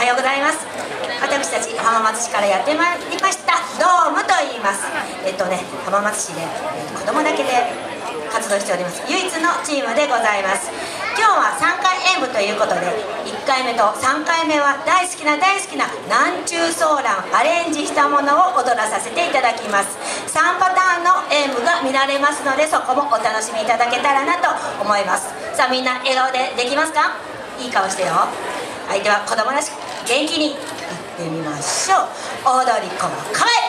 ようございます。私たち浜松市からやってまいりましたドームと言います。浜松市で子供だけで活動しております唯一のチームでございます。今日は3回演舞ということで、1回目と3回目は大好きな南中ソーランアレンジしたものを踊らさせていただきます。3パターンの演舞が見られますので、そこもお楽しみいただけたらなと思います。さあ、みんな笑顔でできますか？いい顔してよ。はい、では子供らしく元気にいってみましょう。踊り子の構え。